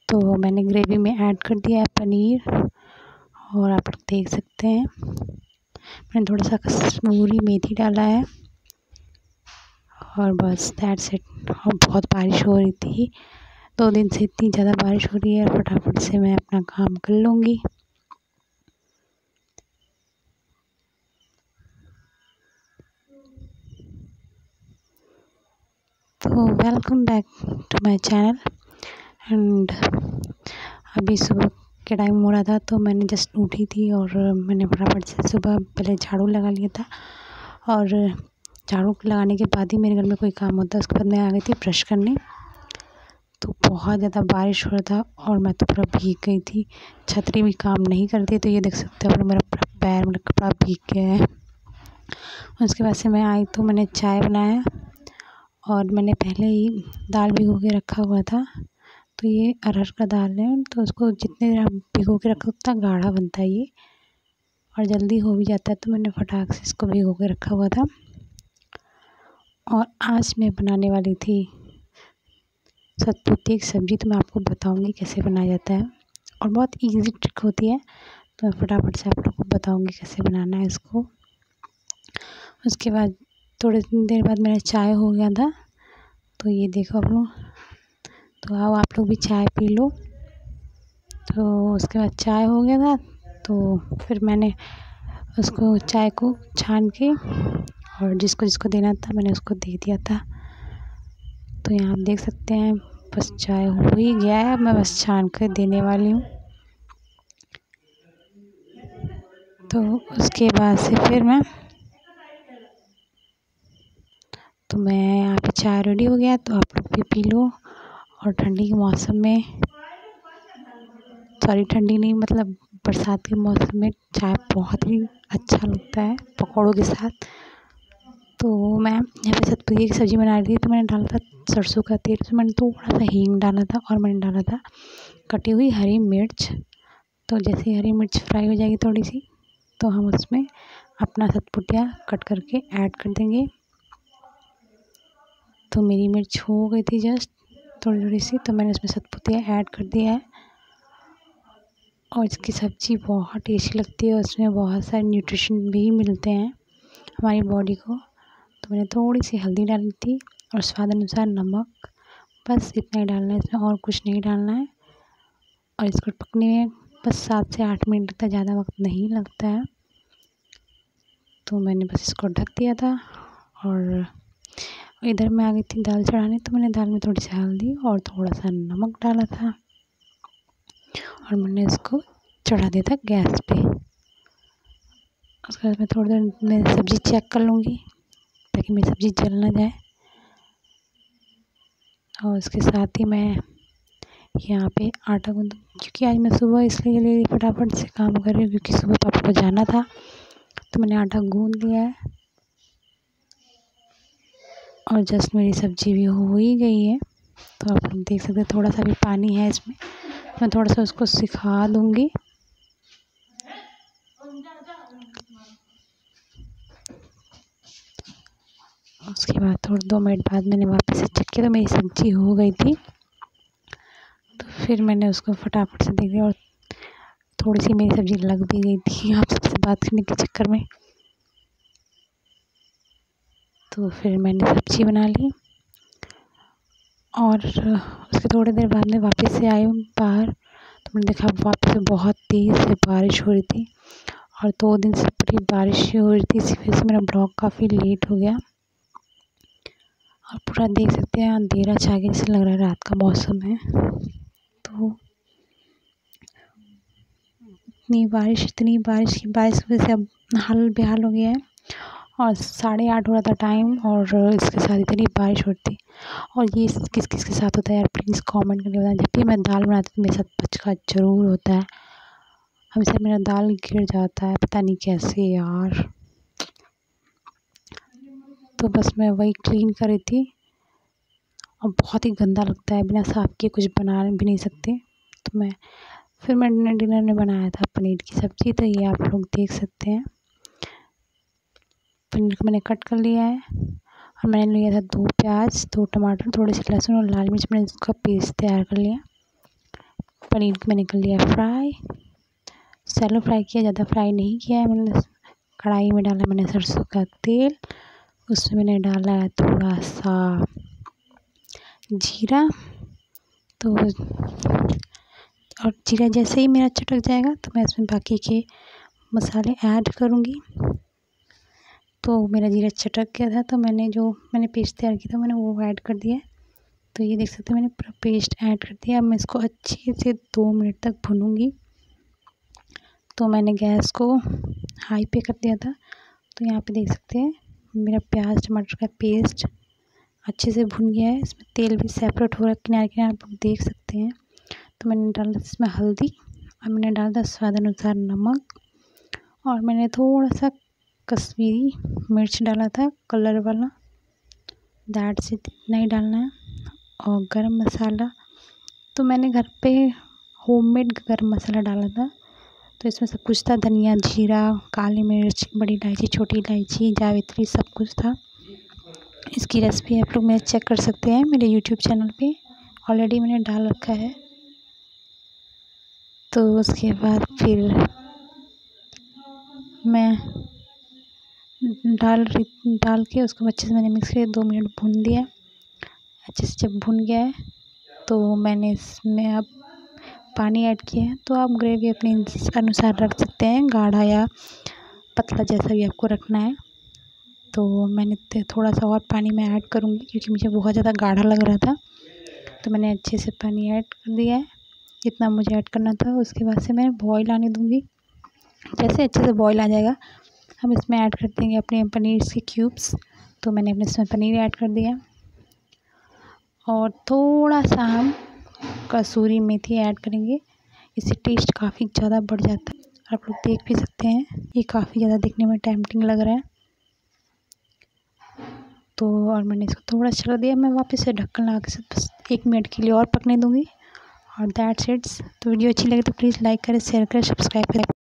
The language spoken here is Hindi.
तो मैंने ग्रेवी में ऐड कर दिया है पनीर, और आप लोग देख सकते हैं मैंने थोड़ा सा कसूरी मेथी डाला है, और बस दैट्स इट। और बहुत बारिश हो रही थी, 2 दिन से इतनी ज़्यादा बारिश हो रही है, फटाफट से मैं अपना काम कर लूँगी। तो welcome back to my channel. And अभी सुबह के टाइम हो रहा था, तो मैंने जस्ट उठी थी और मैंने फटाफट से सुबह पहले झाड़ू लगा लिया था, और झाड़ू लगाने के बाद ही मेरे घर में कोई काम होता है। उसके बाद मैं आ गई थी ब्रश करने, तो बहुत ज़्यादा बारिश हो रहा था और मैं तो पूरा भीग गई थी। छतरी भी काम नहीं करती, तो ये देख सकते हो मेरा पूरा पैर, मेरा कपड़ा भीग गया है। उसके बाद से मैं आई तो मैंने चाय बनाया, और मैंने पहले ही दाल भिगो के रखा हुआ था। तो ये अरहर का दाल है, तो उसको जितने देर आप भिगो के रखो उतना गाढ़ा बनता है ये, और जल्दी हो भी जाता है। तो मैंने फटाक से इसको भिगो के रखा हुआ था। और आज मैं बनाने वाली थी सतपुती की सब्ज़ी, तो मैं आपको बताऊंगी कैसे बनाया जाता है, और बहुत इजी ट्रिक होती है। तो मैं फटाफट से आप लोगों को बताऊंगी कैसे बनाना है इसको। उसके बाद थोड़ी देर बाद मेरा चाय हो गया था, तो ये देखो आप लोग, तो आओ आप लोग भी चाय पी लो। तो उसके बाद चाय हो गया था, तो फिर मैंने उसको चाय को छान के, और जिसको जिसको देना था मैंने उसको दे दिया था। तो यहाँ आप देख सकते हैं बस चाय हो ही गया है, मैं बस छान कर देने वाली हूँ। तो उसके बाद से फिर मैं यहाँ पे चाय रेडी हो गया, तो आप लोग भी पी लो। और ठंडी के मौसम में, सॉरी ठंडी नहीं मतलब बरसात के मौसम में चाय बहुत ही अच्छा लगता है पकौड़ों के साथ। तो मैं यहाँ पे सतपुती की सब्ज़ी बना रही थी, तो मैंने डाला था सरसों का तेल, तो मैंने थोड़ा सा हींग डाला था, और मैंने डाला था कटी हुई हरी मिर्च। तो जैसे हरी मिर्च फ्राई हो जाएगी थोड़ी सी, तो हम उसमें अपना सतपुतिया कट करके ऐड कर देंगे। तो मेरी मिर्च हो गई थी जस्ट थोड़ी थोड़ी सी, तो मैंने उसमें सतपुतिया ऐड कर दिया है। और इसकी सब्ज़ी बहुत टेस्टी लगती है, उसमें बहुत सारे न्यूट्रिशन भी मिलते हैं हमारी बॉडी को। तो मैंने थोड़ी सी हल्दी डाली थी, और स्वाद अनुसार नमक, बस इतना ही डालना है इसमें, और कुछ नहीं डालना है। और इसको पकने में बस 7 से 8 मिनट लगता है, ज़्यादा वक्त नहीं लगता है। तो मैंने बस इसको ढक दिया था, और इधर मैं आ गई थी दाल चढ़ाने, तो मैंने दाल में थोड़ी सी हल्दी और थोड़ा सा नमक डाला था, और मैंने इसको चढ़ा दिया था गैस पे। उसके बाद मैं थोड़ी देर में सब्ज़ी चेक कर लूँगी, ताकि मेरी सब्ज़ी जल ना जाए। और उसके साथ ही मैं यहाँ पे आटा गूँध, क्योंकि आज मैं सुबह इसलिए ले फटाफट से काम कर रही हूँ, क्योंकि सुबह पापा को जाना था। तो मैंने आटा गूँध लिया है, और जस्ट मेरी सब्ज़ी भी हो ही गई है। तो आप लोग देख सकते हैं थोड़ा सा भी पानी है इसमें, मैं थोड़ा सा उसको सिखा दूँगी। उसके बाद थोड़ी 2 मिनट बाद मैंने वापस से चेक किया, तो मेरी सब्ज़ी हो गई थी। तो फिर मैंने उसको फटाफट से देख लिया, और थोड़ी सी मेरी सब्ज़ी लग भी गई थी आप सबसे बात करने के चक्कर में। तो फिर मैंने सब्ज़ी बना ली, और उसके थोड़ी देर बाद में वापस से आई हूँ बाहर, तो मैंने देखा वापस से बहुत तेज़ से बारिश हो रही थी, और 2 दिन से पूरी बारिश ही हो रही थी। इसी वजह से मेरा ब्लॉग काफ़ी लेट हो गया। और पूरा देख सकते हैं अंधेरा छा गया, जैसे लग रहा है रात का मौसम है। तो इतनी बारिश की वजह से अब हाल बेहाल हो गया है। और 8:30 हो रहा था टाइम, और इसके साथ इतनी बारिश होती। और ये किस किस के साथ होता है यार, प्लीज़ कमेंट करके बताएं। जब भी मैं दाल बनाती हूँ तो मेरे साथ पचका ज़रूर होता है, हमेशा मेरा दाल गिर जाता है, पता नहीं कैसे यार। तो बस मैं वही क्लीन कर रही थी, और बहुत ही गंदा लगता है, बिना साफ़ किए कुछ बना भी नहीं सकते। तो फिर मैंने डिनर में बनाया था पनीर की सब्ज़ी। तो ये आप लोग देख सकते हैं, पनीर को मैंने कट कर लिया है, और मैंने लिया था 2 प्याज, 2 टमाटर, थोड़ी सी लहसुन और लाल मिर्च, मैंने इसका पेस्ट तैयार कर लिया। पनीर को मैंने कर लिया फ्राई, सैलो फ्राई किया, ज़्यादा फ्राई नहीं किया है मैंने। कढ़ाई में डाला मैंने सरसों का तेल, उसमें मैंने डाला है थोड़ा सा जीरा। तो और जीरा जैसे ही मेरा चटक जाएगा तो मैं इसमें बाकी के मसाले ऐड करूँगी। तो मेरा जीरा चटक गया था तो मैंने पेस्ट तैयार किया था मैंने वो ऐड कर दिया है। तो ये देख सकते हैं मैंने पूरा पेस्ट ऐड कर दिया। अब मैं इसको अच्छे से 2 मिनट तक भूनूंगी। तो मैंने गैस को हाई पे कर दिया था। तो यहाँ पे देख सकते हैं मेरा प्याज टमाटर का पेस्ट अच्छे से भुन गया है। इसमें तेल भी सेपरेट हो रहा है किनारे किनारे, आप लोग देख सकते हैं। तो मैंने डाला इसमें हल्दी और मैंने डाला स्वाद अनुसार नमक, और मैंने थोड़ा सा कश्मीरी मिर्च डाला था कलर वाला, दैट्स इट, इतना ही डालना है। और गरम मसाला तो मैंने घर पे होममेड गरम मसाला डाला था। तो इसमें सब कुछ था, धनिया, जीरा, काली मिर्च, बड़ी इलायची, छोटी इलायची, जावित्री, सब कुछ था। इसकी रेसिपी आप लोग मेरे चेक कर सकते हैं मेरे यूट्यूब चैनल पे, ऑलरेडी मैंने डाल रखा है। तो उसके बाद फिर मैं डाल के उसको अच्छे से मैंने मिक्स किया, 2 मिनट भून दिया। अच्छे से जब भुन गया है तो मैंने इसमें अब पानी ऐड किया है। तो आप ग्रेवी अपने अनुसार रख सकते हैं, गाढ़ा या पतला जैसा भी आपको रखना है। तो मैंने थोड़ा सा और पानी में ऐड करूँगी क्योंकि मुझे बहुत ज़्यादा गाढ़ा लग रहा था। तो मैंने अच्छे से पानी ऐड कर दिया है, जितना मुझे ऐड करना था। उसके बाद से मैं बॉईल आने दूँगी। जैसे अच्छे से बॉईल आ जाएगा हम इसमें ऐड कर देंगे अपने पनीर के क्यूब्स। तो मैंने अपने इसमें पनीर ऐड कर दिया और थोड़ा सा हम कसूरी मेथी ऐड करेंगे। इससे टेस्ट काफ़ी ज़्यादा बढ़ जाता है। आप लोग देख भी सकते हैं ये काफ़ी ज़्यादा दिखने में टेम्पटिंग लग रहा है। तो और मैंने इसको थोड़ा चला दिया, मैं वापस से ढक्कन लगा के बस 1 मिनट के लिए और पकने दूँगी और दैट्स इट्स। तो वीडियो अच्छी लगे तो प्लीज़ लाइक करें, शेयर करें, सब्सक्राइब करें।